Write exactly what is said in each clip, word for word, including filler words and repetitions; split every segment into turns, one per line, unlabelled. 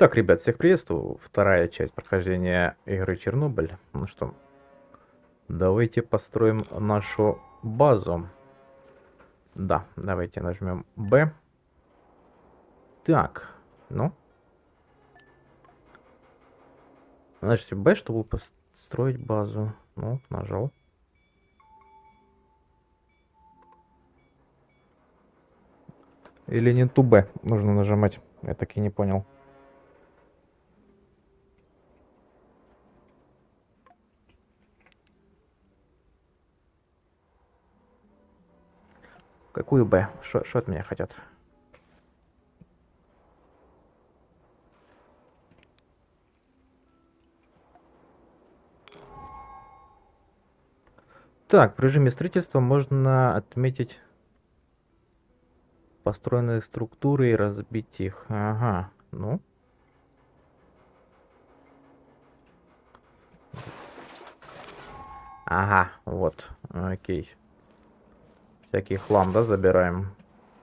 Так, ребят, всех приветствую. Вторая часть прохождения игры Чернобыль. Ну что, давайте построим нашу базу. Да, давайте нажмем Б. Так, ну. Значит, Б, чтобы построить базу. Ну, нажал. Или не ту Б нужно нажимать? Я так и не понял. Какую Б? Что от меня хотят? Так, в режиме строительства можно отметить построенные структуры и разбить их. Ага, ну. Ага, вот, окей. Всякий хлам, да, забираем?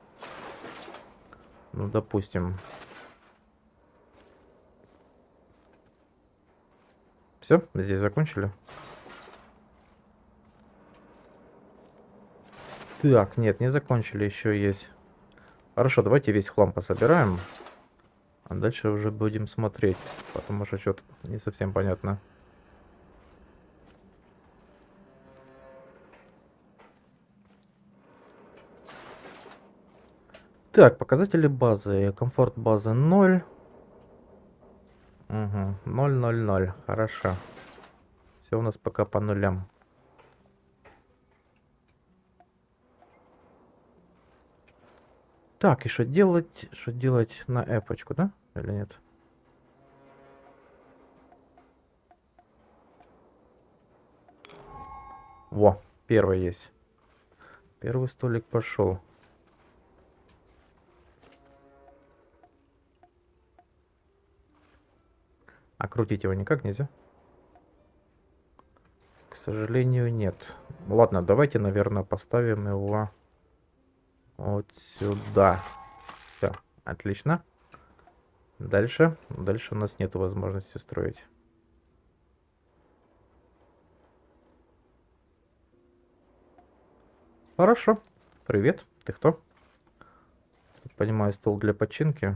Ну, допустим. Все, здесь закончили? Так, нет, не закончили, еще есть. Хорошо, давайте весь хлам пособираем. А дальше уже будем смотреть, потому что что-то не совсем понятно. Так, показатели базы. Комфорт базы ноль. Угу, ноль, ноль, ноль. Хорошо. Все у нас пока по нулям. Так, и что делать? Что делать на эпочку, да? Или нет? Во, первый есть. Первый столик пошел. А крутить его никак нельзя? К сожалению, нет. Ладно, давайте, наверное, поставим его вот сюда. Все, отлично. Дальше. Дальше у нас нет возможности строить. Хорошо. Привет. Ты кто? Понимаю, стол для починки.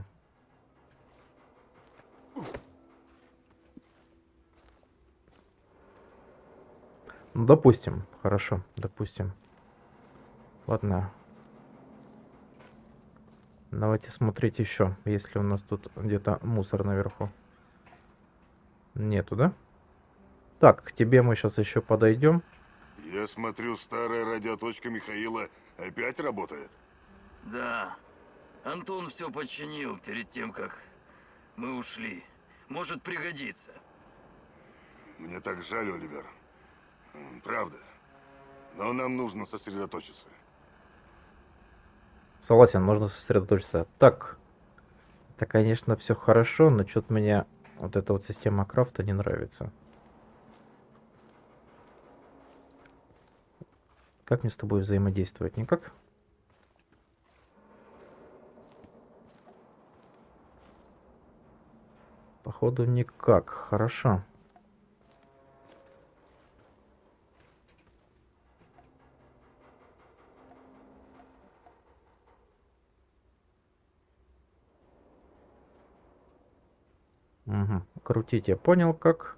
Ну, допустим. Хорошо, допустим. Ладно. Давайте смотреть еще, есть ли у нас тут где-то мусор наверху. Нету, да? Так, к тебе мы сейчас еще подойдем.
Я смотрю, старая радиоточка Михаила опять работает.
Да. Антон все починил перед тем, как мы ушли. Может пригодиться.
Мне так жаль, Оливер. Правда. Но нам нужно сосредоточиться.
Согласен, можно сосредоточиться. Так, это, конечно, все хорошо, но что-то мне вот эта вот система крафта не нравится. Как мне с тобой взаимодействовать? Никак? Походу, никак. Хорошо. Угу. Крутить я понял как.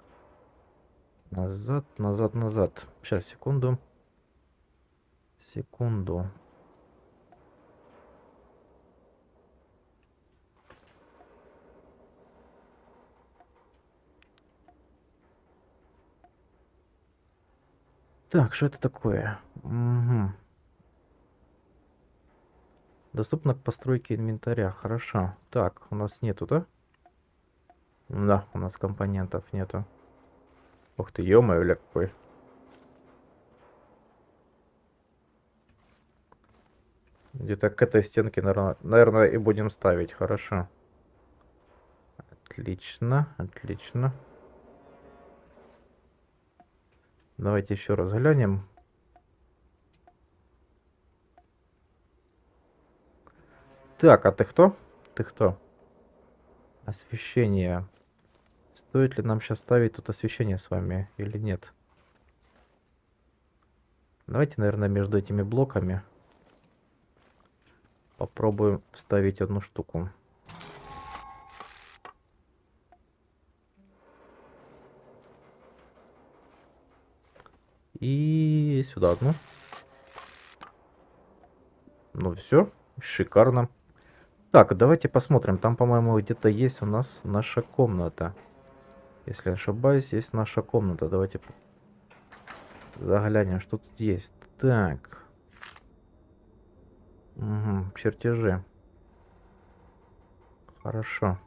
Назад, назад, назад. Сейчас, секунду. Секунду. Так, что это такое? Угу. Доступно к постройке инвентаря. Хорошо. Так, у нас нету, да? Да, у нас компонентов нету. Ух ты, ё-моё, ля какой. Где-то к этой стенке, наверное, наверное, и будем ставить. Хорошо. Отлично, отлично. Давайте еще раз глянем. Так, а ты кто? Ты кто? Освещение. Стоит ли нам сейчас ставить тут освещение с вами или нет? Давайте, наверное, между этими блоками попробуем вставить одну штуку. И сюда одну. Ну все, шикарно. Так, давайте посмотрим. Там, по-моему, где-то есть у нас наша комната. Если ошибаюсь, есть наша комната. Давайте заглянем, что тут есть. Так. Угу, чертежи. Хорошо.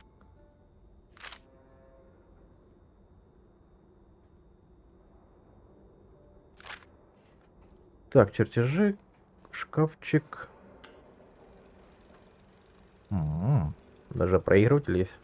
Так, чертежи, шкафчик. М-м, даже проигрыватель есть.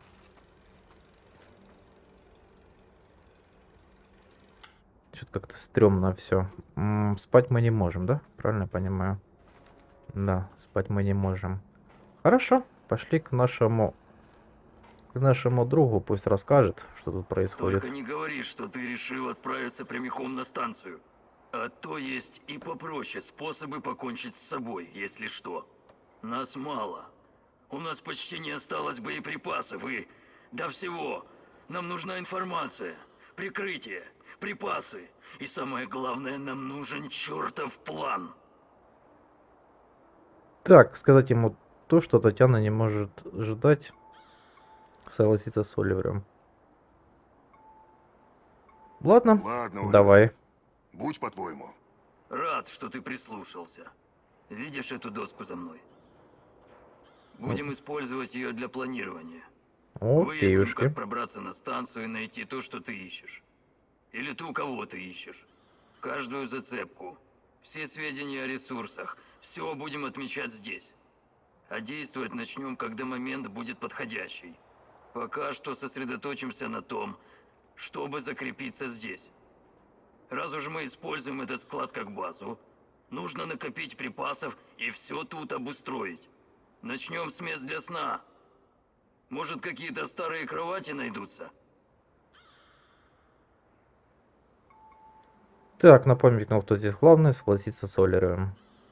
Что-то как-то стрёмно все. Спать мы не можем, да? Правильно я понимаю? Да, спать мы не можем. Хорошо, пошли к нашему к нашему другу, пусть расскажет, что тут происходит.
Только не говори, что ты решил отправиться прямиком на станцию. А то есть и попроще способы покончить с собой, если что. Нас мало. У нас почти не осталось боеприпасов и... до всего. Нам нужна информация, прикрытие, припасы. И самое главное, нам нужен чертов план.
Так, сказать ему то, что Татьяна не может ждать, согласиться с Оливером. Ладно,
Ладно, Оливер.
давай.
Будь по-твоему.
Рад, что ты прислушался. Видишь эту доску за мной? Будем использовать ее для планирования. Выясним,
Окейушки.
как пробраться на станцию и найти то, что ты ищешь. Или ту, кого ты ищешь. Каждую зацепку. Все сведения о ресурсах. Все будем отмечать здесь. А действовать начнем, когда момент будет подходящий. Пока что сосредоточимся на том, чтобы закрепиться здесь. Раз уж мы используем этот склад как базу, нужно накопить припасов и все тут обустроить. Начнем с мест для сна. Может, какие-то старые кровати найдутся?
Так, напомню, кто здесь главный, согласиться с Оливером.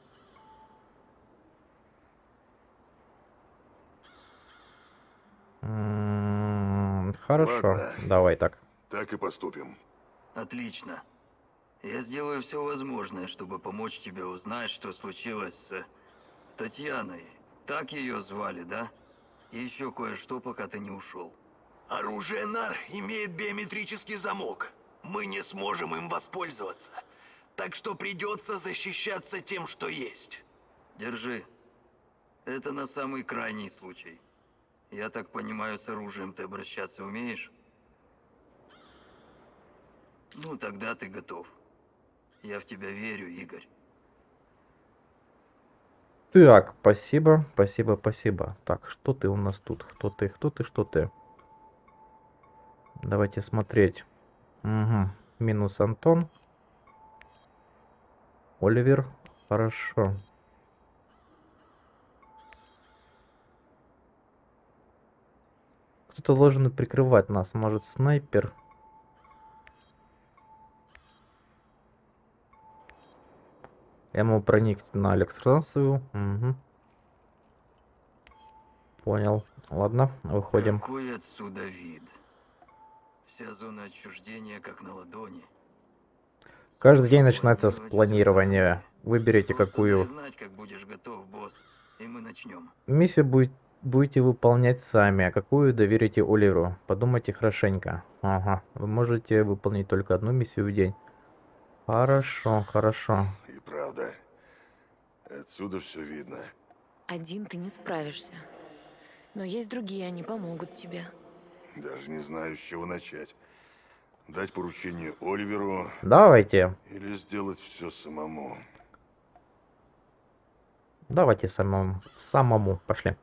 М, Хорошо,
Ладно.
давай так.
Так и поступим.
Отлично. Я сделаю все возможное, чтобы помочь тебе узнать, что случилось с Татьяной. Так ее звали, да? И еще кое-что, пока ты не ушел.
Оружие НАР имеет биометрический замок. Мы не сможем им воспользоваться. Так что придется защищаться тем, что есть.
Держи. Это на самый крайний случай. Я так понимаю, с оружием ты обращаться умеешь? Ну, тогда ты готов. Я в тебя верю, Игорь.
Так, спасибо, спасибо, спасибо. Так, что ты у нас тут? Кто ты, кто ты, что ты? Давайте смотреть. Угу. Минус Антон. Оливер. Хорошо. Кто-то должен прикрывать нас. Может, снайпер? Я могу проникнуть на электростанцию. Угу. Понял. Ладно, выходим.
Какой отсюда вид? Вся зона отчуждения как на ладони.
Каждый день начинается с планирования. Выберите
Просто
какую
дай знать, как будешь готов, босс, и мы начнем.
миссию будет, будете выполнять сами, а какую доверите Оливеру. Подумайте хорошенько. Ага, вы можете выполнить только одну миссию в день. Хорошо, хорошо.
И правда. Отсюда все видно.
Один ты не справишься. Но есть другие, они помогут тебе.
Даже не знаю, с чего начать. Дать поручение Оливеру
Давайте,
или сделать все самому.
давайте самому, самому, пошли.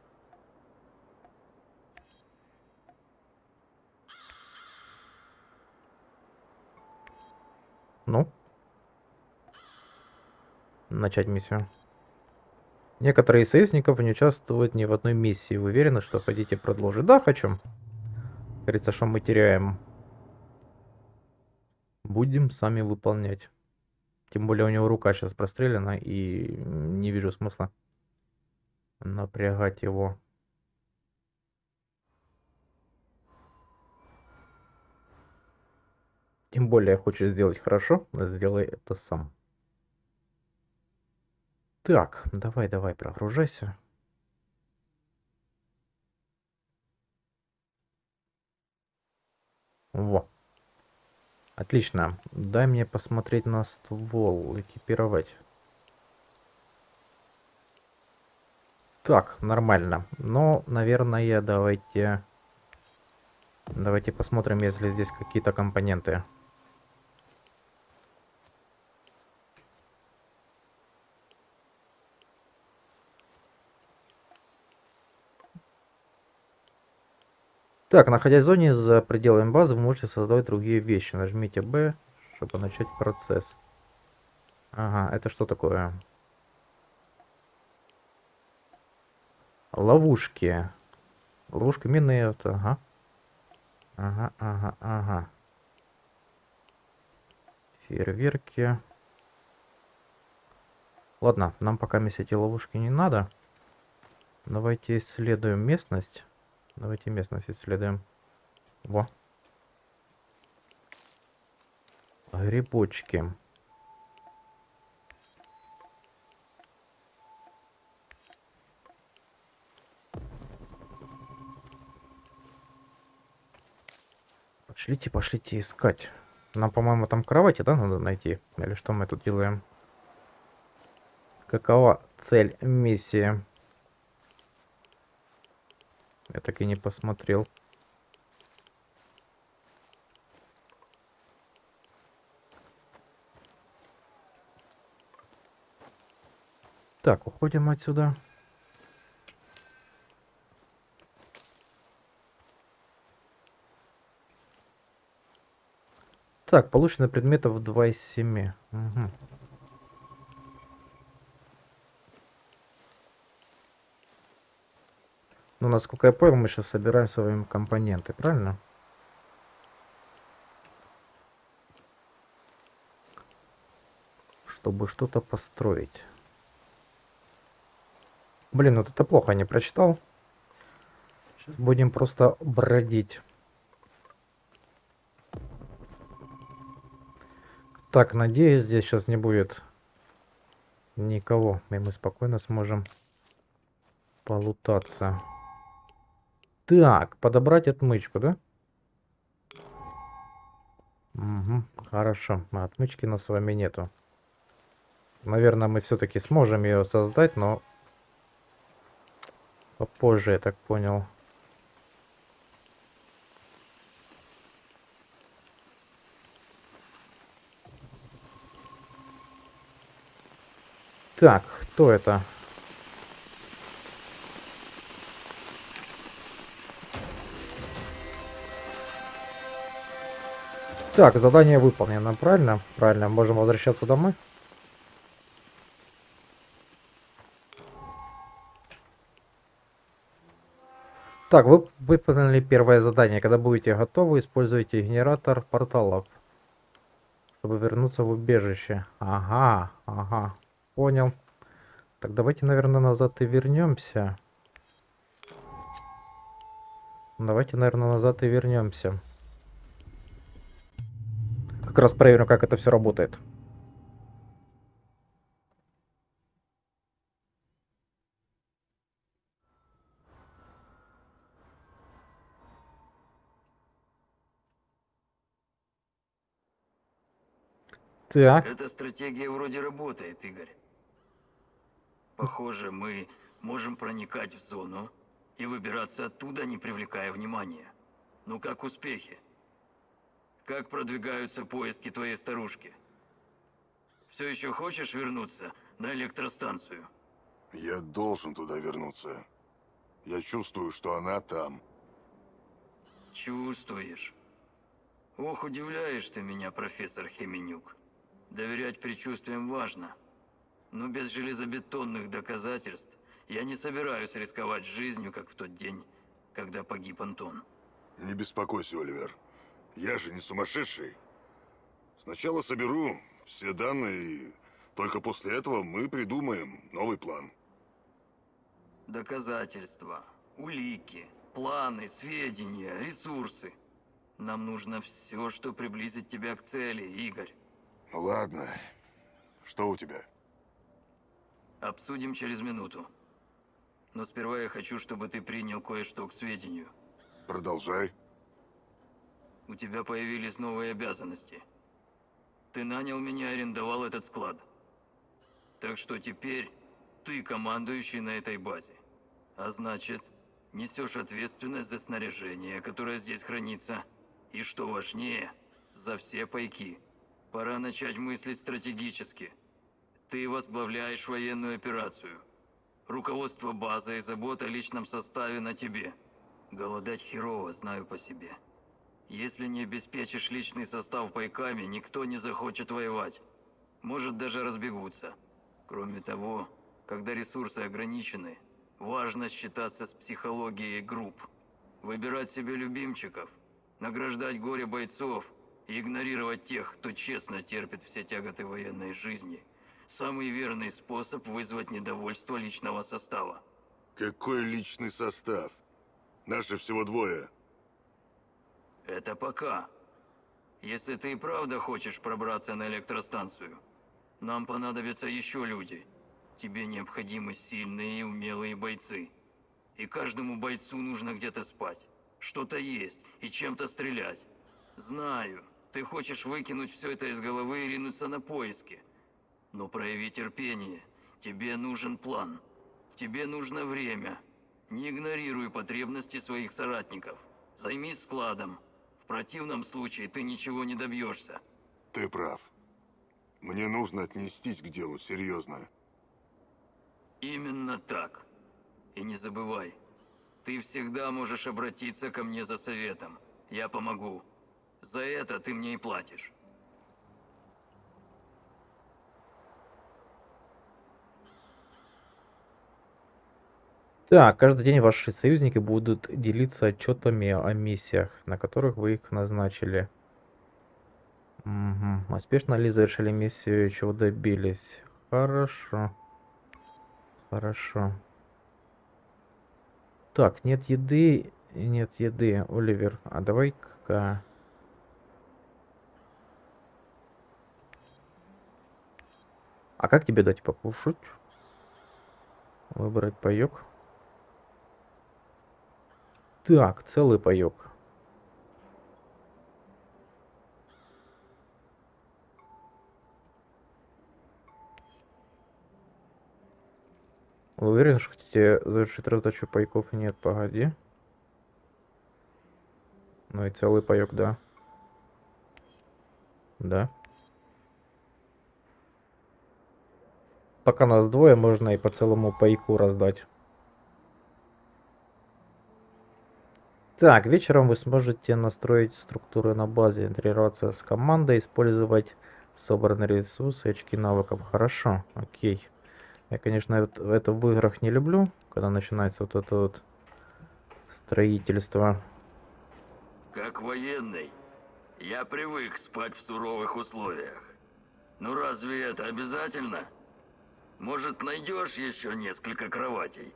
Ну. Начать миссию. Некоторые из союзников не участвуют ни в одной миссии. Вы уверены, что хотите продолжить? Да, хочу. Говорится, что мы теряем. Будем сами выполнять. Тем более у него рука сейчас прострелена, и не вижу смысла напрягать его. Тем более хочешь сделать хорошо, сделай это сам. Так, давай, давай, прогружайся. Во. Отлично. Дай мне посмотреть на ствол, экипировать. Так, нормально. Но, наверное, давайте... Давайте посмотрим, если здесь какие-то компоненты. Так, находясь в зоне за пределами базы, вы можете создавать другие вещи. Нажмите B, чтобы начать процесс. Ага, это что такое? Ловушки. Ловушки минные. Это, ага. Ага, ага, ага. Фейерверки. Ладно, нам пока месить эти ловушки не надо. Давайте исследуем местность. Давайте местность исследуем. Во. Грибочки. Пошлите, пошлите искать. Нам, по-моему, там кровати, да, надо найти? Или что мы тут делаем? Какова цель миссии? Я так и не посмотрел. Так, уходим отсюда. Так, получено предметов два из семи. Угу. Ну, насколько я понял, мы сейчас собираем с вами компоненты, правильно? Чтобы что-то построить. Блин, вот это плохо, не прочитал. Сейчас будем просто бродить. Так, надеюсь, здесь сейчас не будет никого, и мы спокойно сможем полутаться. Так, подобрать отмычку, да? Угу, хорошо, отмычки у нас с вами нету. Наверное, мы все-таки сможем ее создать, но попозже, я так понял. Так, кто это? Так, задание выполнено, правильно? Правильно, можем возвращаться домой. Так, вы выполнили первое задание. Когда будете готовы, используйте генератор порталов, чтобы вернуться в убежище. Ага, ага, понял. Так, давайте, наверное, назад и вернемся. Давайте, наверное, назад и вернемся. Как раз проверим, как это все работает. Так.
Эта стратегия вроде работает, Игорь. Похоже, мы можем проникать в зону и выбираться оттуда, не привлекая внимания. Ну как успехи? Как продвигаются поиски твоей старушки? Все еще хочешь вернуться на электростанцию?
Я должен туда вернуться. Я чувствую, что она там.
Чувствуешь? Ох, удивляешь ты меня, профессор Хеменюк. Доверять предчувствиям важно. Но без железобетонных доказательств я не собираюсь рисковать жизнью, как в тот день, когда погиб Антон.
Не беспокойся, Оливер. Я же не сумасшедший. Сначала соберу все данные, и только после этого мы придумаем новый план.
Доказательства, улики, планы, сведения, ресурсы. Нам нужно все, что приблизит тебя к цели, Игорь.
Ну ладно. Что у тебя?
Обсудим через минуту. Но сперва я хочу, чтобы ты принял кое-что к сведению.
Продолжай.
У тебя появились новые обязанности. Ты нанял меня и арендовал этот склад. Так что теперь ты командующий на этой базе. А значит, несешь ответственность за снаряжение, которое здесь хранится. И что важнее, за все пайки. Пора начать мыслить стратегически. Ты возглавляешь военную операцию. Руководство базой и забота о личном составе на тебе. Голодать херово, знаю по себе. Если не обеспечишь личный состав пайками, никто не захочет воевать. Может, даже разбегутся. Кроме того, когда ресурсы ограничены, важно считаться с психологией групп. Выбирать себе любимчиков, награждать горе бойцов и игнорировать тех, кто честно терпит все тяготы военной жизни. Самый верный способ вызвать недовольство личного состава.
Какой личный состав? Наши всего двое.
Это пока. Если ты и правда хочешь пробраться на электростанцию, нам понадобятся еще люди. Тебе необходимы сильные и умелые бойцы. И каждому бойцу нужно где-то спать, что-то есть и чем-то стрелять. Знаю, ты хочешь выкинуть все это из головы и ринуться на поиски. Но прояви терпение. Тебе нужен план. Тебе нужно время. Не игнорируй потребности своих соратников. Займись складом. В противном случае ты ничего не добьешься.
Ты прав. Мне нужно отнестись к делу серьезно.
Именно так. И не забывай, ты всегда можешь обратиться ко мне за советом. Я помогу. За это ты мне и платишь.
Так, каждый день ваши союзники будут делиться отчетами о миссиях, на которых вы их назначили. Мгм. Успешно ли завершили миссию, чего добились? Хорошо. Хорошо. Так, нет еды, и нет еды, Оливер. А давай-ка... А как тебе дать покушать? Выбрать паёк. Так, целый паёк. Вы уверены, что хотите завершить раздачу пайков? Нет, погоди. Ну и целый паёк, да. Да. Пока нас двое, можно и по целому пайку раздать. Так, вечером вы сможете настроить структуры на базе, интегрироваться с командой, использовать собранные ресурсы и очки навыков. Хорошо, окей. Я, конечно, это, это в играх не люблю, когда начинается вот это вот строительство.
Как военный, я привык спать в суровых условиях. Ну разве это обязательно? Может, найдешь еще несколько кроватей?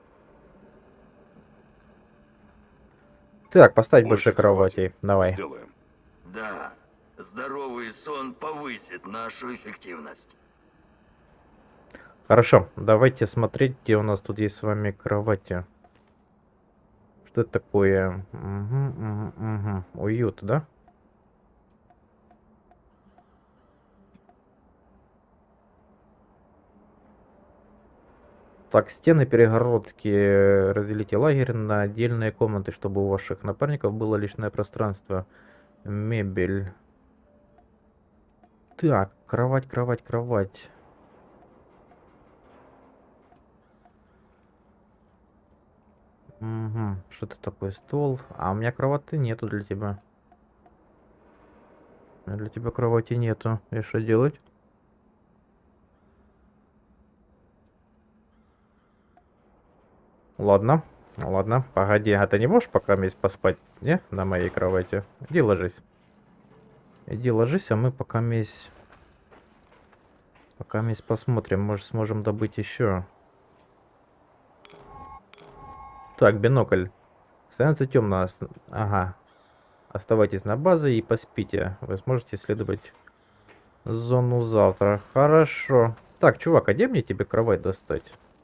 Так, поставить
Больше
больше кроватей. Давай.
Сделаем.
Да, здоровый сон повысит нашу эффективность.
Хорошо, давайте смотреть, где у нас тут есть с вами кровати. Что это такое? Угу, угу, угу. Уют, да? Так, стены, перегородки. Разделите лагерь на отдельные комнаты, чтобы у ваших напарников было личное пространство. Мебель. Так, кровать, кровать, кровать. Угу. Что это такое? Стол. А у меня кровати нету для тебя. У меня для тебя кровати нету. И что делать? Ладно, ладно, погоди, а ты не можешь пока месть поспать, не? На моей кровати. Иди ложись. Иди ложись, а мы пока месть... Пока месть посмотрим, может сможем добыть еще. Так, бинокль. Становится темно. Ост... Ага. Оставайтесь на базе и поспите. Вы сможете исследовать зону завтра. Хорошо. Так, чувак, а где мне тебе кровать достать?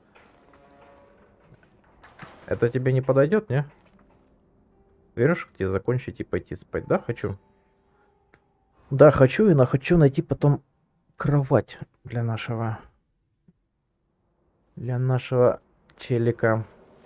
Это тебе не подойдет, не? Веришь, где закончить и пойти спать? Да, хочу. Да, хочу, и на хочу найти потом кровать для нашего... Для нашего челика.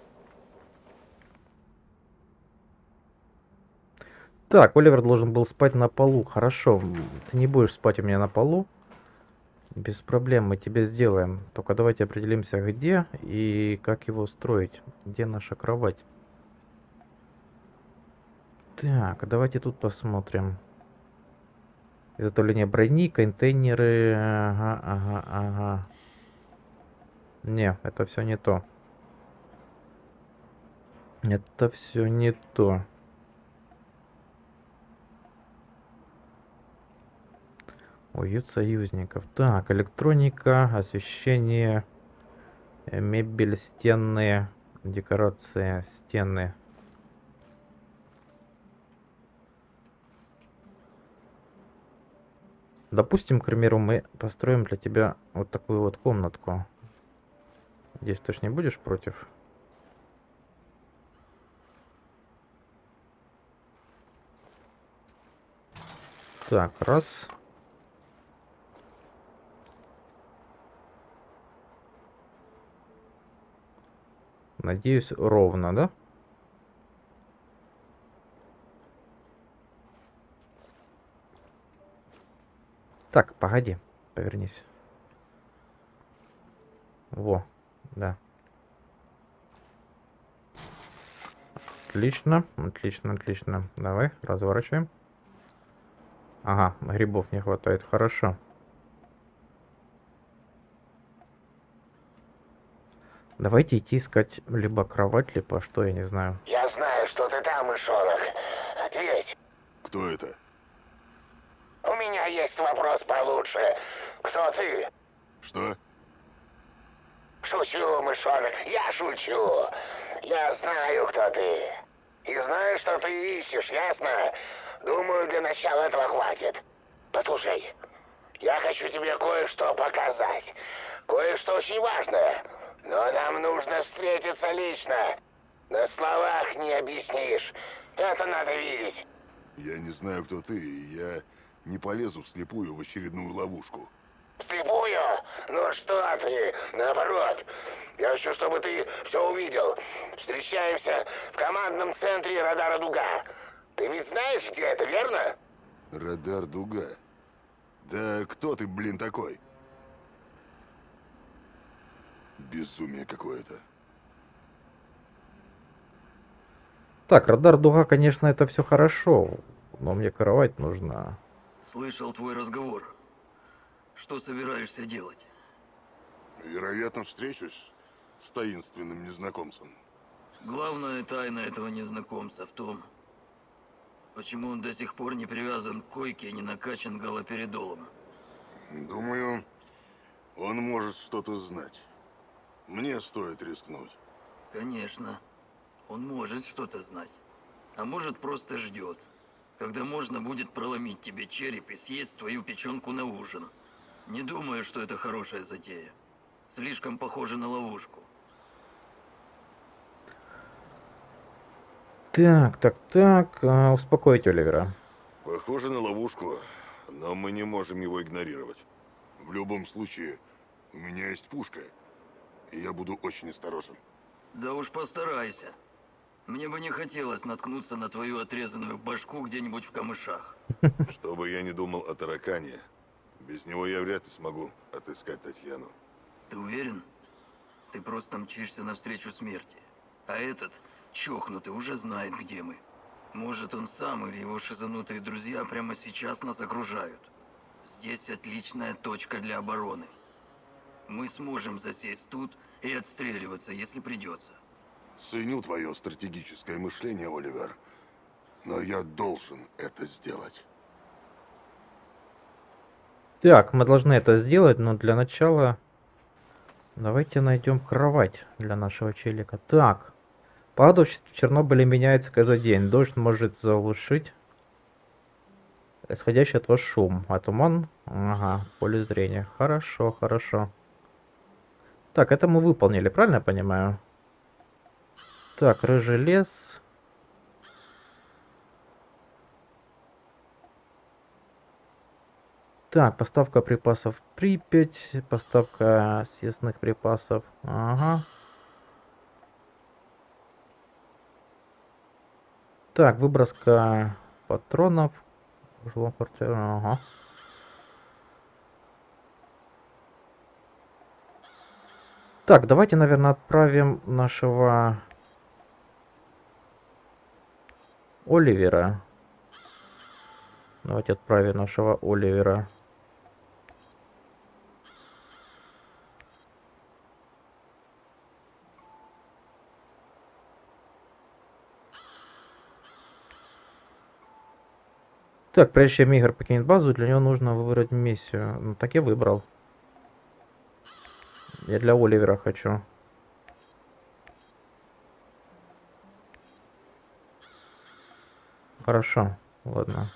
Так, Оливер должен был спать на полу. Хорошо, ты не будешь спать у меня на полу. Без проблем, мы тебе сделаем. Только давайте определимся, где и как его устроить. Где наша кровать? Так, давайте тут посмотрим. Изготовление брони, контейнеры. Ага, ага, ага. Не, это все не то. Это все не то. Уют союзников. Так, электроника, освещение, мебель, стены, декорация, стены. Допустим, к примеру, мы построим для тебя вот такую вот комнатку. Здесь ты ж не будешь против? Так, раз. Надеюсь, ровно, да? Так, погоди, повернись. Во, да. Отлично, отлично, отлично. Давай, разворачиваем. Ага, грибов не хватает, хорошо. Давайте идти искать либо кровать, либо что, я не знаю.
Я знаю, что ты там, мышонок. Ответь.
Кто это?
У меня есть вопрос получше. Кто ты?
Что?
Шучу, мышонок, я шучу. Я знаю, кто ты. И знаю, что ты ищешь, ясно? Думаю, для начала этого хватит. Послушай, я хочу тебе кое-что показать. Кое-что очень важное. Но нам нужно встретиться лично. На словах не объяснишь. Это надо видеть.
Я не знаю, кто ты, и я не полезу вслепую в очередную ловушку.
Вслепую? Ну что ты? Наоборот. Я хочу, чтобы ты все увидел. Встречаемся в командном центре радара «Дуга». Ты ведь знаешь, где это, верно?
Радар «Дуга». Да кто ты, блин, такой? Безумие какое-то.
Так, радар дуга, конечно, это все хорошо, но мне кровать нужна.
Слышал твой разговор. Что собираешься делать?
Вероятно, встречусь с таинственным незнакомцем.
Главная тайна этого незнакомца в том, почему он до сих пор не привязан к койке и не накачан галоперидолом.
Думаю, он может что-то знать. Мне стоит рискнуть.
Конечно. Он может что-то знать. А может, просто ждет, когда можно будет проломить тебе череп и съесть твою печенку на ужин. Не думаю, что это хорошая затея. Слишком похоже на ловушку.
Так, так, так, а, успокоить Оливера.
Похоже на ловушку, но мы не можем его игнорировать. В любом случае, у меня есть пушка, и я буду очень осторожен.
Да уж постарайся. Мне бы не хотелось наткнуться на твою отрезанную башку где-нибудь в камышах.
Что бы я ни думал о таракане, без него я вряд ли смогу отыскать Татьяну.
Ты уверен? Ты просто мчишься навстречу смерти. А этот, чокнутый, уже знает, где мы. Может, он сам или его шизанутые друзья прямо сейчас нас окружают. Здесь отличная точка для обороны. Мы сможем засесть тут и отстреливаться, если придется.
Ценю твое стратегическое мышление, Оливер, но я должен это сделать.
Так, мы должны это сделать, но для начала давайте найдем кровать для нашего челика. Так, погода в Чернобыле меняется каждый день. Дождь может заглушить исходящий от вас шум, а туман, ага, в поле зрения. Хорошо, хорошо. Так, это мы выполнили, правильно я понимаю? Так, рыжий лес. Так, поставка припасов в Припять, поставка съестных припасов. Ага. Так, выброска патронов. Жилом квартиру, ага. Так, давайте, наверное, отправим нашего Оливера. Давайте отправим нашего Оливера. Так, прежде чем Игорь покинет базу, для него нужно выбрать миссию. Ну, так я выбрал. Я для Оливера хочу. Хорошо, ладно.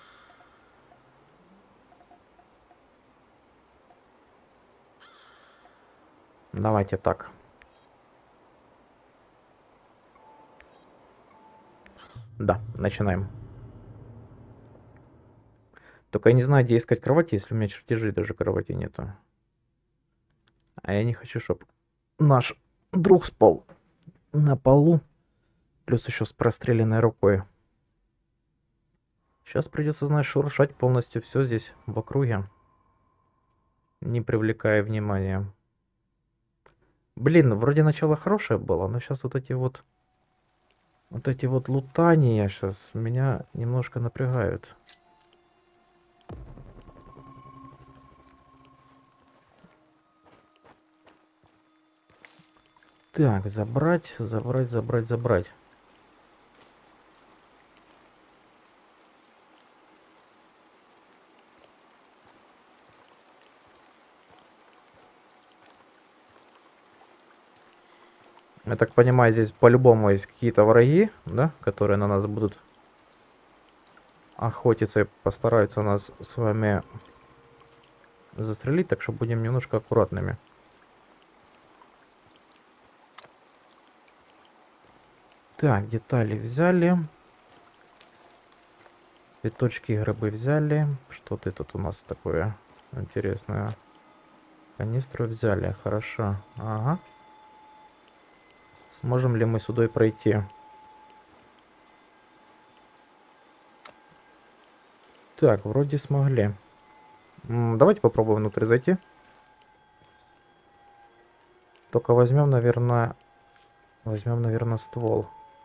Давайте так. Да, начинаем. Только я не знаю, где искать кровати, если у меня чертежей даже кровати нету. А я не хочу, чтобы наш друг спал на полу. Плюс еще с простреленной рукой. Сейчас придется, знаешь, шуршать полностью все здесь в округе. Не привлекая внимания. Блин, вроде начало хорошее было, но сейчас вот эти вот... Вот эти вот лутания сейчас меня немножко напрягают. Так, забрать, забрать, забрать, забрать. Я так понимаю, здесь по-любому есть какие-то враги, да, которые на нас будут охотиться и постараются нас с вами застрелить, так что будем немножко аккуратными. Так, детали взяли. Цветочки, грибы взяли. Что ты тут у нас такое интересное? Канистру взяли, хорошо. Ага. Сможем ли мы сюда и пройти? Так, вроде смогли. М, давайте попробуем внутрь зайти. Только возьмем, наверное... Возьмем, наверное, ствол.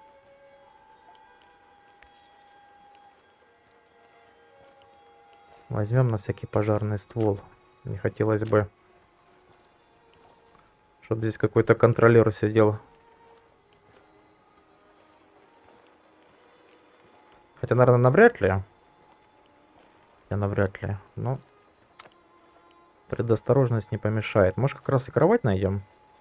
Возьмем на всякий пожарный ствол. Не хотелось бы, чтобы здесь какой-то контролер сидел. Хотя, наверное, навряд ли. Я навряд ли. Но предосторожность не помешает. Может, как раз и кровать найдем?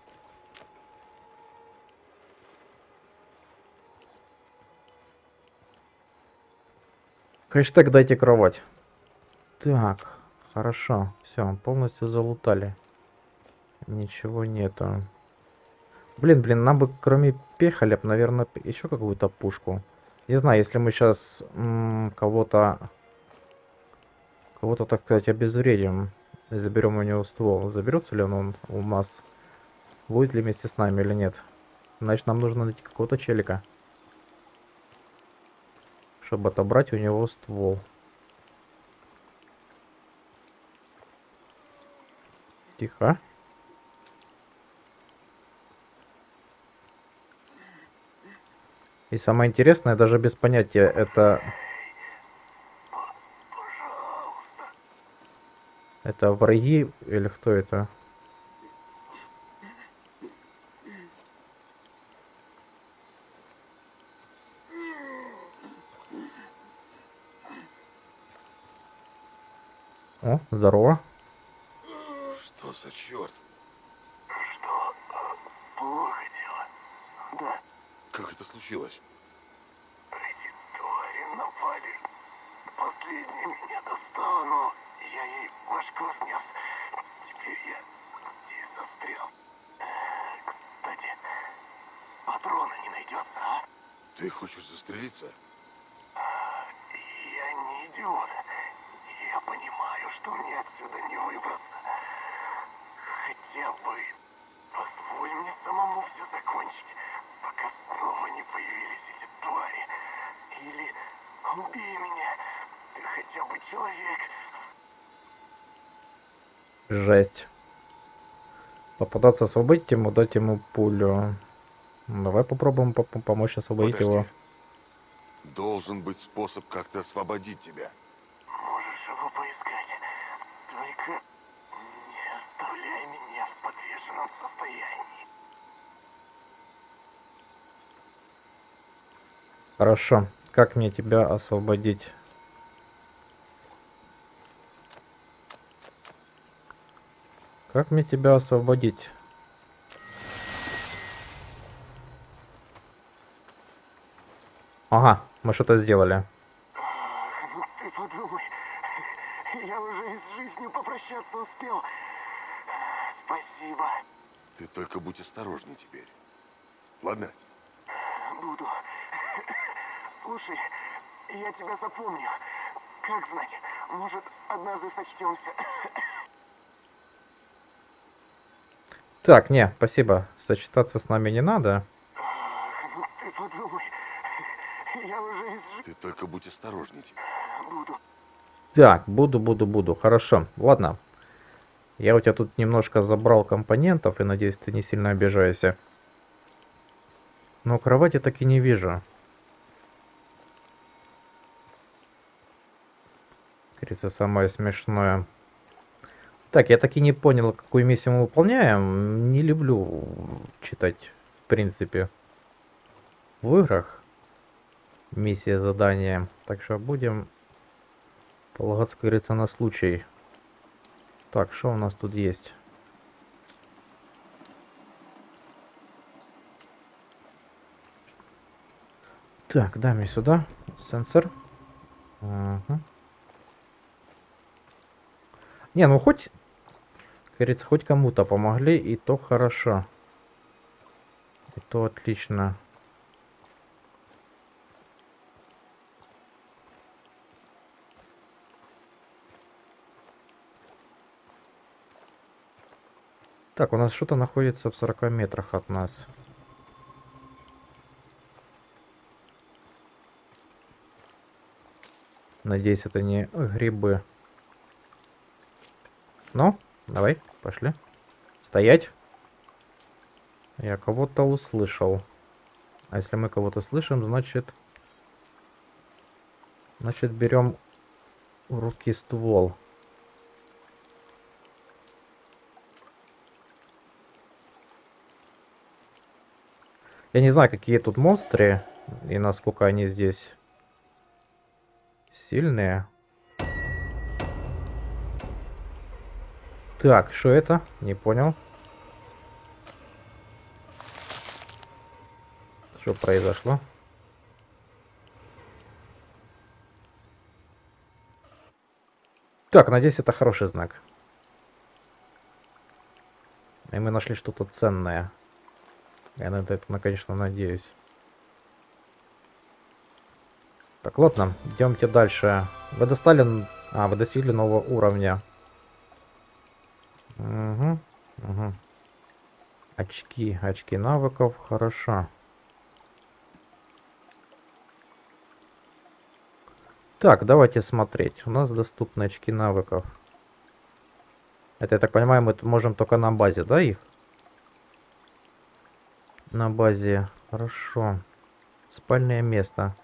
Хэштег дайте кровать. Так, хорошо. Все, полностью залутали. Ничего нету. Блин, блин, нам бы кроме пехалев, наверное, еще какую-то пушку. Не знаю, если мы сейчас кого-то, кого-то, так сказать, обезвредим и заберем у него ствол. Заберется ли он, он у нас? Будет ли вместе с нами или нет? Значит, нам нужно найти какого-то челика, чтобы отобрать у него ствол. Тихо. И самое интересное, даже без понятия, это... Это враги или кто это? О, здорово.
Что за черт?
Что? Плохо дело. Да,
Как это случилось?
эти твари напали. Последняя меня достала, но я ей башку снес. Теперь я здесь застрял. Э, Кстати, патрона не найдется, а?
Ты хочешь застрелиться?
Я не идиот. Я понимаю, что мне отсюда не выбраться. Хотя бы позволь мне самому все закончить, пока снова не появились эти твари. Или убей меня. Ты хотя бы человек.
Жесть. Попытаться освободить ему, дать ему пулю. Ну, давай попробуем по- помочь освободить
Подожди.
его.
Должен быть способ как-то освободить тебя.
Можешь его поискать. Только не оставляй меня в подвешенном состоянии.
Хорошо. Как мне тебя освободить? Как мне тебя освободить? Ага, мы что-то сделали.
Ну ты подумай, я уже и с жизнью попрощаться успел. Спасибо.
Ты только будь осторожней теперь. Ладно?
Буду. Слушай, я тебя запомню. Как знать, может, однажды сочтемся.
Так, не, спасибо. Сочетаться с нами не надо.
Ну ты подумай, я уже и с жизни
Ты только будь осторожней теперь.
буду.
Так, буду, буду, буду. Хорошо. Ладно. Я у тебя тут немножко забрал компонентов, и надеюсь, ты не сильно обижаешься. Но кровати так и не вижу. Кажется, самое смешное. Так, я так и не понял, какую миссию мы выполняем. Не люблю читать, в принципе, в играх миссия, задания. Так что будем полагаться, как говорится, на случай. Так, что у нас тут есть? Так, дай мне сюда сенсор. Ага. Не, ну хоть, как говорится, хоть кому-то помогли, и то хорошо. И то отлично. Так, у нас что-то находится в сорока метрах от нас. Надеюсь, это не грибы. Ну, давай, пошли. Стоять. Я кого-то услышал. А если мы кого-то слышим, значит... Значит, берем в руки ствол. Я не знаю, какие тут монстры и насколько они здесь сильные. Так, что это? Не понял. Что произошло? Так, надеюсь, это хороший знак. И мы нашли что-то ценное. Я на это, конечно, надеюсь. Так, ладно, идемте дальше. Вы достали... А, вы достигли нового уровня. Угу, угу. Очки, очки навыков, хорошо. Так, давайте смотреть. У нас доступны очки навыков. Это, я так понимаю, мы можем только на базе, да, их? На базе. Хорошо. Спальное место.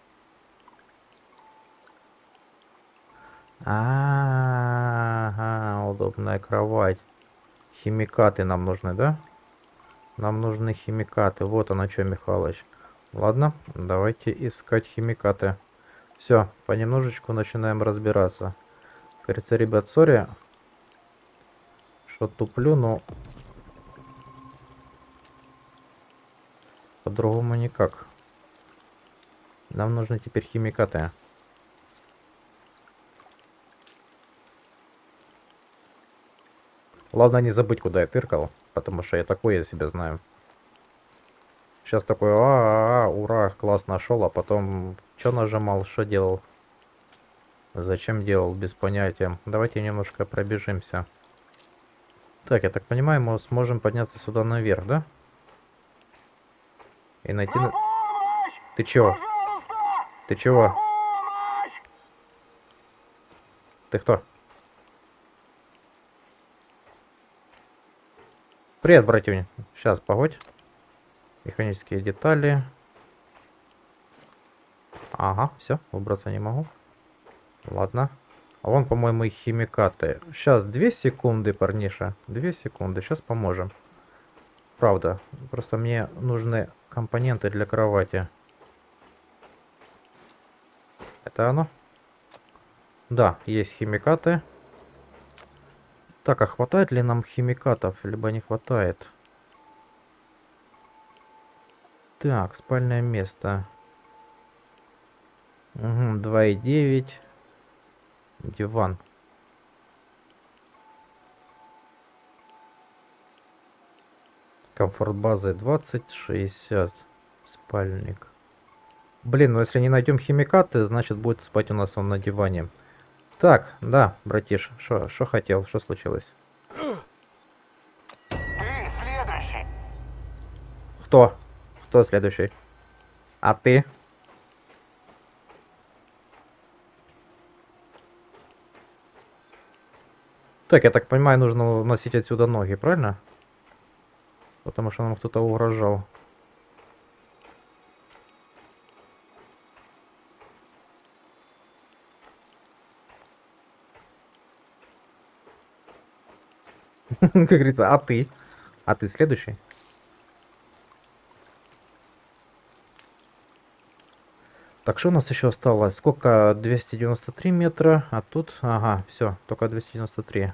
А-а-а, удобная кровать. Химикаты нам нужны, да? Нам нужны химикаты. Вот оно что, Михалыч. Ладно, давайте искать химикаты. Все, понемножечку начинаем разбираться. Кажется, ребят, сори, что туплю, но по-другому никак. Нам нужны теперь химикаты. Главное не забыть, куда я тыркал, потому что я такой я себя знаю. Сейчас такой, а, -а, -а ура, класс нашел, а потом что нажимал, что делал, зачем делал, без понятия. Давайте немножко пробежимся. Так, я так понимаю, мы сможем подняться сюда наверх, да? И найти... На... Ты чего? Ты чего? Ты кто? Привет, братюня. Сейчас, погодь. Механические детали. Ага, все, выбраться не могу. Ладно. А вон, по-моему, и химикаты. Сейчас, две секунды, парниша. Две секунды, сейчас поможем. Правда, просто мне нужны компоненты для кровати. Это оно? Да, есть химикаты. Так, а хватает ли нам химикатов, либо не хватает? Так, спальное место. Угу, два и девять. Диван. Комфорт базы двадцать, шестьдесят. Спальник. Блин, ну если не найдем химикаты, значит будет спать у нас он на диване. Так, да, братиш, что хотел, что случилось?
Ты следующий.
Кто? Кто следующий? А ты? Так, я так понимаю, нужно уносить отсюда ноги, правильно? Потому что нам кто-то угрожал. Как говорится, а ты? А ты следующий? Так, что у нас еще осталось? Сколько? двести девяносто три метра. А тут, ага, все, только двести девяносто три.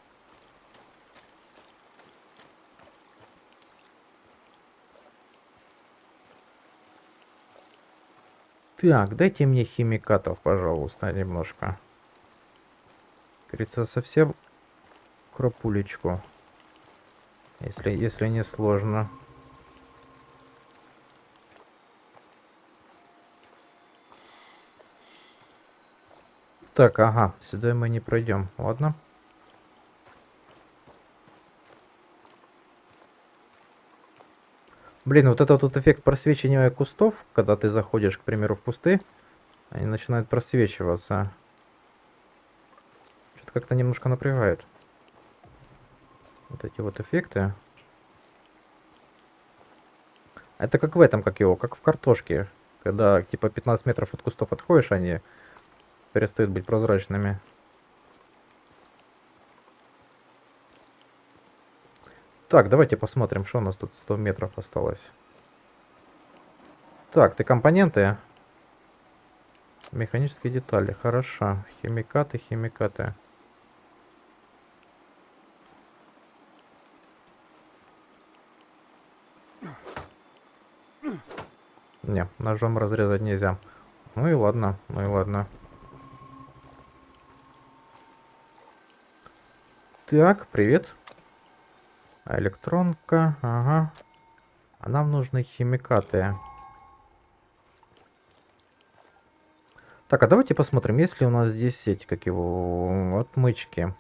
Так, дайте мне химикатов, пожалуйста, немножко. Как говорится, совсем крапулечку. Если, если не сложно. Так, ага, сюда мы не пройдем, ладно. Блин, вот этот вот эффект просвечивания кустов, когда ты заходишь, к примеру, в кусты, они начинают просвечиваться. Что-то как-то немножко напрягает. Вот эти вот эффекты. Это как в этом, как его, как в картошке. Когда типа пятнадцать метров от кустов отходишь, они перестают быть прозрачными. Так, давайте посмотрим, что у нас тут сто метров осталось. Так, ты компоненты. Механические детали, хорошо. Химикаты, химикаты. Не, ножом разрезать нельзя. Ну и ладно, ну и ладно. Так, привет. Электронка, ага. А нам нужны химикаты. Так, а давайте посмотрим, есть ли у нас здесь эти, как его, отмычки.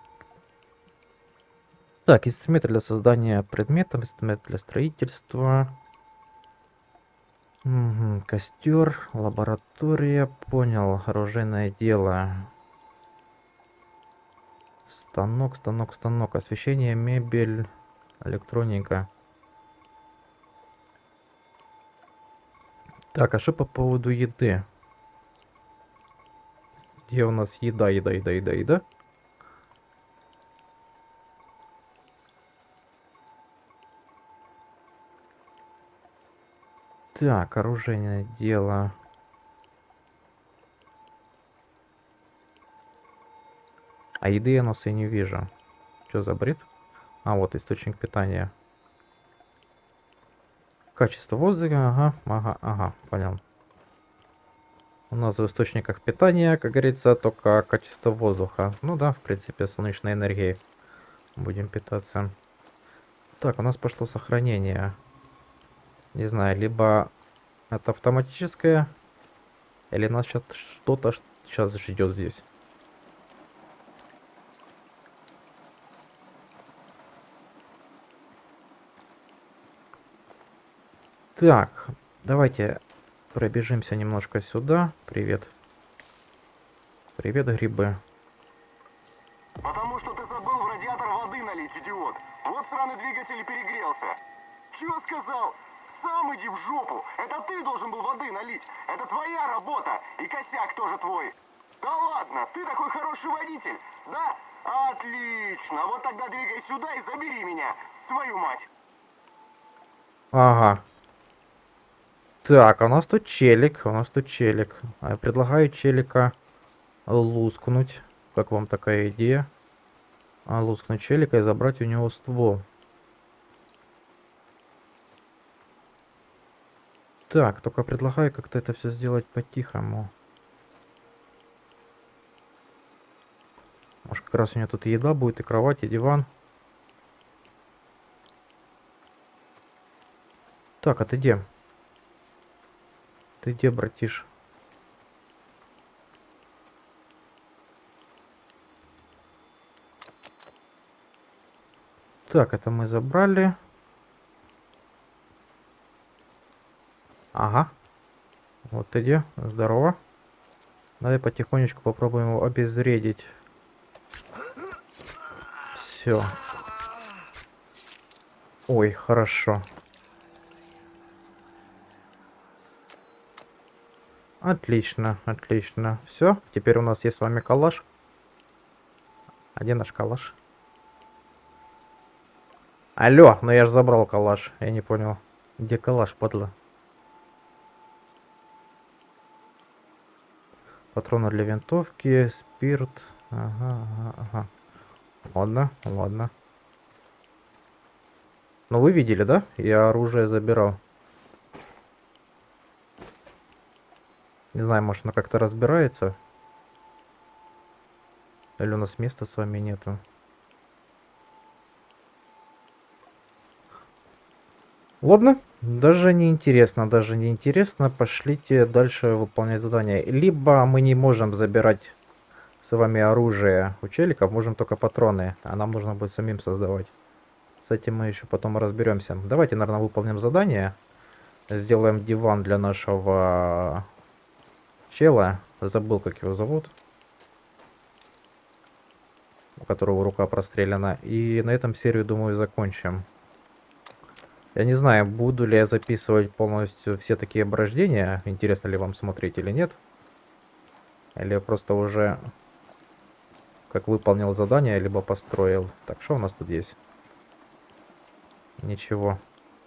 Так, инструмент для создания предметов, инструмент для строительства. Угу, костер, лаборатория, понял, оружейное дело. Станок, станок, станок, освещение, мебель, электроника. Так, а что по поводу еды? Где у нас еда, еда, еда, еда, еда? Так, оружейное дело. А еды я у нас и не вижу. Что за бред? А, вот источник питания. Качество воздуха, ага, ага, ага, понял. У нас в источниках питания, как говорится, только качество воздуха. Ну да, в принципе, солнечной энергией будем питаться. Так, у нас пошло сохранение. Не знаю, либо это автоматическое, или нас сейчас что-то сейчас ждет здесь. Так, давайте пробежимся немножко сюда. Привет. Привет, грибы.
Потому что ты забыл в радиатор воды налить, идиот. Вот сраный двигатель и перегрелся. Чего сказал? Сам иди в жопу. Это ты должен был воды налить. Это твоя работа. И косяк тоже твой. Да ладно, ты такой хороший водитель. Да? Отлично. Вот тогда двигай сюда и забери меня. Твою мать.
Ага. Так, а у нас тут челик. У нас тут челик. А я предлагаю челика лускнуть. Как вам такая идея? А, лускнуть челика и забрать у него ствол. Так, только предлагаю как-то это все сделать по-тихому. Может, как раз у меня тут еда будет, и кровать, и диван. Так, а ты где? Ты где, братиш? Так, это мы забрали. Ага. Вот ты где? Здорово. Давай потихонечку попробуем его обезвредить. Все. Ой, хорошо. Отлично, отлично. Все, теперь у нас есть с вами калаш. А где наш калаш? Алло, ну я же забрал калаш. Я не понял. Где калаш, падла? Патроны для винтовки, спирт. Ага, ага, ага. Ладно, ладно. Ну вы видели, да? Я оружие забирал. Не знаю, может оно как-то разбирается. Или у нас места с вами нету. Ладно, даже не интересно, даже не интересно. Пошлите дальше выполнять задание. Либо мы не можем забирать с вами оружие у челиков, можем только патроны, а нам нужно будет самим создавать. С этим мы еще потом разберемся. Давайте, наверное, выполним задание. Сделаем диван для нашего чела. Забыл, как его зовут. У которого рука прострелена. И на этом серию, думаю, закончим. Я не знаю, буду ли я записывать полностью все такие оброждения. Интересно ли вам смотреть или нет. Или я просто уже как выполнил задание, либо построил. Так, что у нас тут есть? Ничего.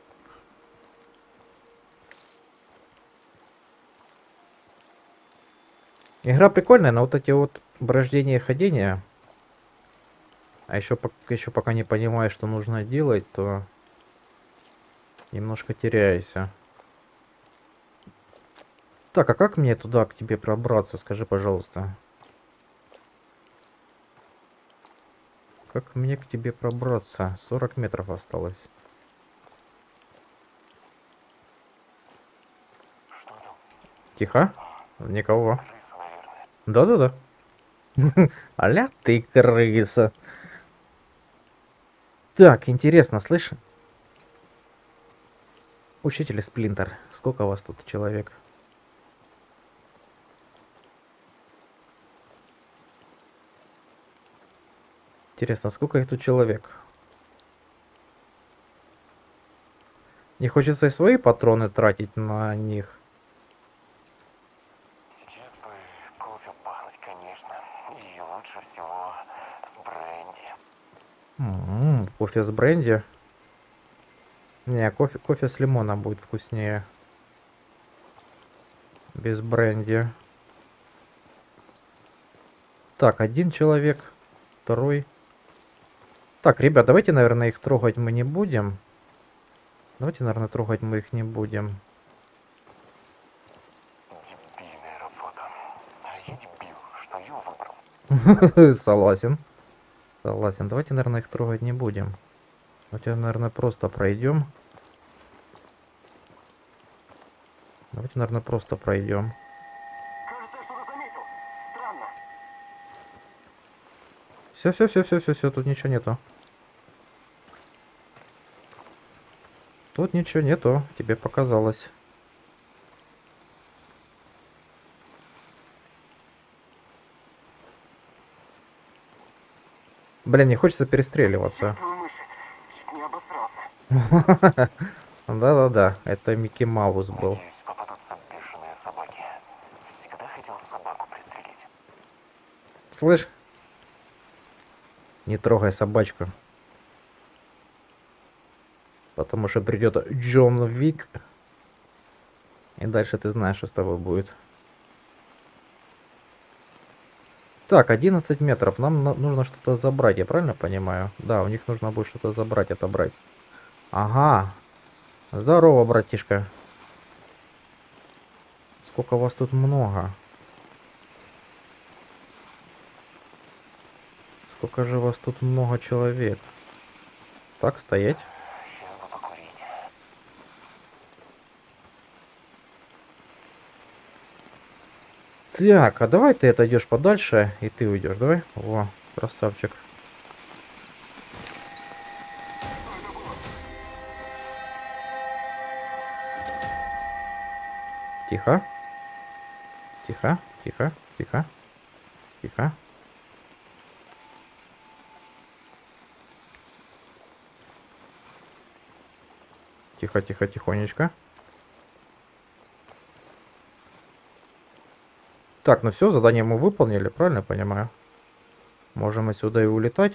Игра прикольная, но вот эти вот оброждения и ходения. А еще, еще пока не понимаю, что нужно делать, то немножко теряюсь. Так, а как мне туда к тебе пробраться? Скажи, пожалуйста. Как мне к тебе пробраться? сорок метров осталось. Тихо. Никого. Да-да-да. Аля ты крыса. Так, интересно, слышь? Учитель Сплинтер, сколько у вас тут человек? Интересно, сколько их тут человек? Не хочется и свои патроны тратить на них.
Сейчас бы кофе пахнуть, конечно. И лучше всего с бренди.
М-м, кофе с бренди. Не, кофе, кофе с лимоном будет вкуснее. Без бренди. Так, один человек. второй. Так, ребят, давайте, наверное, их трогать мы не будем. Давайте, наверное, трогать мы их не будем.
Дебильная работа. А я дебил, что ее выбрал.
Согласен. Согласен. Давайте, наверное, их трогать не будем. Давайте, наверное, просто пройдем. Давайте, наверное, просто пройдем.
Кажется, я что-то заметил. Странно.
Все, все, все, все, все, все, тут ничего нету. Тут ничего нету, тебе показалось. Блин, не хочется перестреливаться.
Чертовы мыши. Чуть не обосрался.
Да-да-да, это Микки Маус был.
Надеюсь, попадутся бешеные собаки. Всегда хотел собаку пристрелить.
Слышь? Не трогай собачку. Потому что придет Джон Вик. И дальше ты знаешь, что с тобой будет. Так, одиннадцать метров. Нам на- нужно что-то забрать, я правильно понимаю? Да, у них нужно будет что-то забрать, отобрать. Ага. Здорово, братишка. Сколько вас тут много. Сколько же вас тут много человек. Так, стоять.
Сейчас бы покурить.
Так, а давай ты отойдешь подальше, и ты уйдешь, давай. Во, красавчик. Тихо. Тихо, тихо, тихо, тихо. Тихо, тихо, тихонечко. Так, ну все, задание мы выполнили, правильно я понимаю? Можем отсюда и улетать.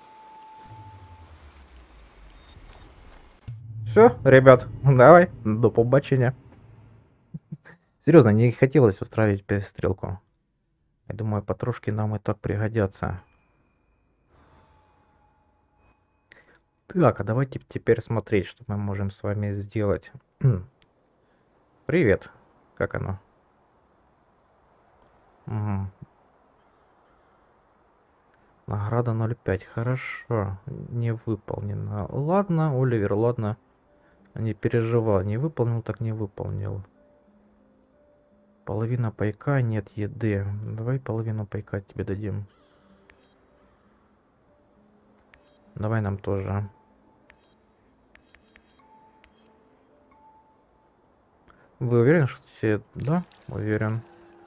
Все, ребят, давай, до побачення. Серьезно, не хотелось устраивать перестрелку. Я думаю, потрошки нам и так пригодятся. Так, а давайте теперь смотреть, что мы можем с вами сделать. Привет. Как оно? Угу. Награда ноль пять. Хорошо. Не выполнено. Ладно, Оливер, ладно. Не переживал. Не выполнил, так не выполнил. Половина пайка, нет еды. Давай половину пайка тебе дадим. Давай нам тоже. Вы уверены, что все... Да, уверен.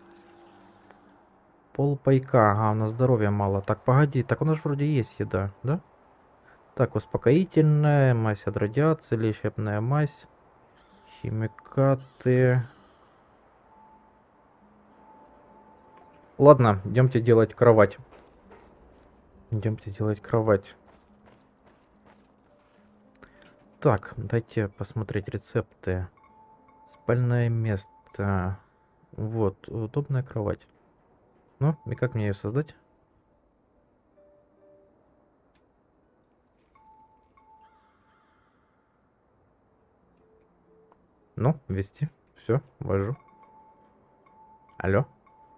Пол пайка. Ага, у нас здоровья мало. Так, погоди. Так у нас вроде есть еда, да? Так, успокоительная, мазь от радиации, лечебная мазь. Химикаты. Ладно, идемте делать кровать. Идемте делать кровать. Так, дайте посмотреть рецепты. Спальное место. Вот, удобная кровать. Ну, и как мне ее создать? Ну, ввести. Все, ввожу. Алло.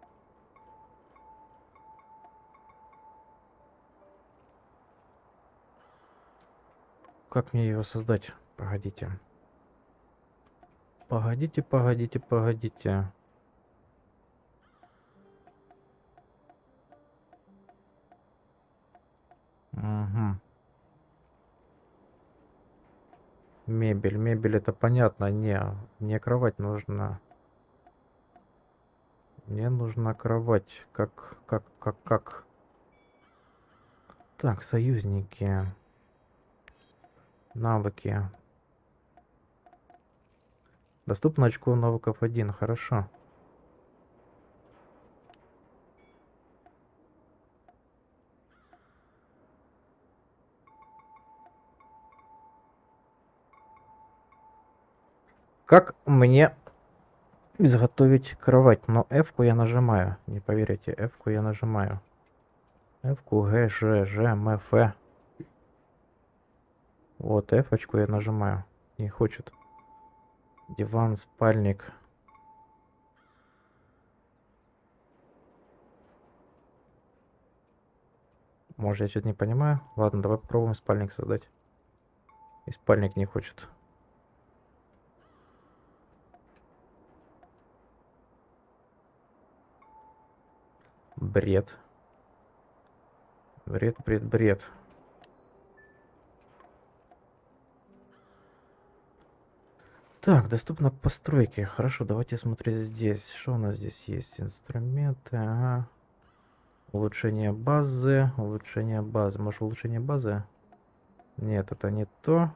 Как мне ее создать? Погодите. Погодите, погодите, погодите. Угу. Мебель, мебель, это понятно. Не, мне кровать нужна. Мне нужна кровать. Как, как, как, как? Так, союзники. Навыки. Доступно очко навыков один. Хорошо. Как мне изготовить кровать? Но F-ку я нажимаю. Не поверите, F-ку я нажимаю. F-ку, G, G, G, M, F, E. Вот, F-очку я нажимаю. Не хочет. Диван, спальник. Может, я что-то не понимаю? Ладно, давай попробуем спальник создать. И спальник не хочет. Бред. Бред, бред, бред. Так, доступно к постройке. Хорошо, давайте смотреть здесь. Что у нас здесь есть? Инструменты. Ага. Улучшение базы. Улучшение базы. Может, улучшение базы? Нет, это не то.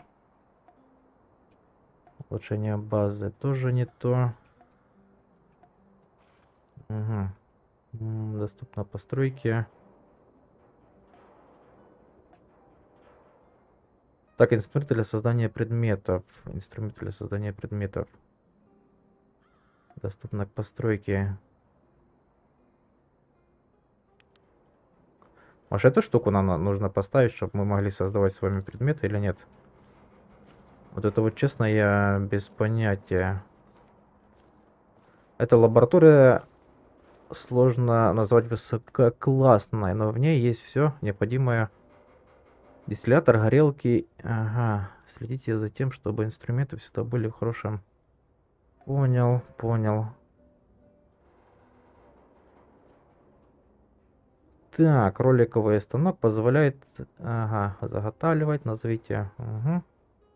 Улучшение базы тоже не то. Угу. Доступно постройки. Так, инструменты для создания предметов. Инструменты для создания предметов. Доступно к постройке. Может, эту штуку нам нужно поставить, чтобы мы могли создавать с вами предметы или нет? Вот это вот, честно, я без понятия. Эта лаборатория сложно назвать высококлассной, но в ней есть все необходимое. Дистиллятор, горелки. Ага. Следите за тем, чтобы инструменты всегда были в хорошем. Понял, понял. Так, роликовый станок позволяет, ага, заготавливать, назовите. Угу.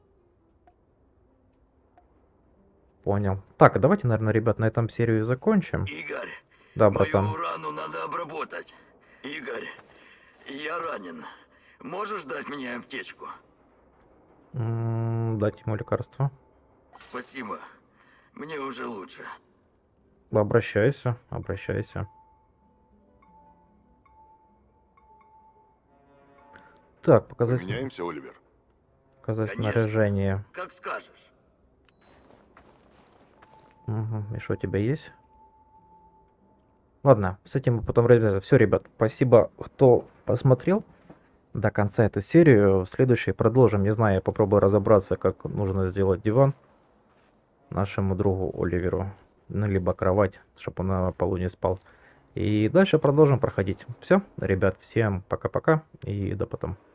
Понял. Так, давайте, наверное, ребят, на этом серию закончим.
Игорь,
Да, братан.
мою рану надо обработать. Игорь, я ранен. Можешь дать мне аптечку?
М, дать ему лекарство.
Спасибо. Мне уже лучше.
Обращайся, обращайся. Так, показать,
Поменяемся, Оливер?
показать
Конечно.
снаряжение.
Как скажешь.
Угу. И что у тебя есть? Ладно, с этим мы потом, ребята. Все, ребят, спасибо, кто посмотрел до конца эту серию. В следующей продолжим. Не знаю, я попробую разобраться, как нужно сделать диван нашему другу Оливеру. Ну, либо кровать, чтобы он на полу не спал. И дальше продолжим проходить. Все, ребят, всем пока-пока и до потом.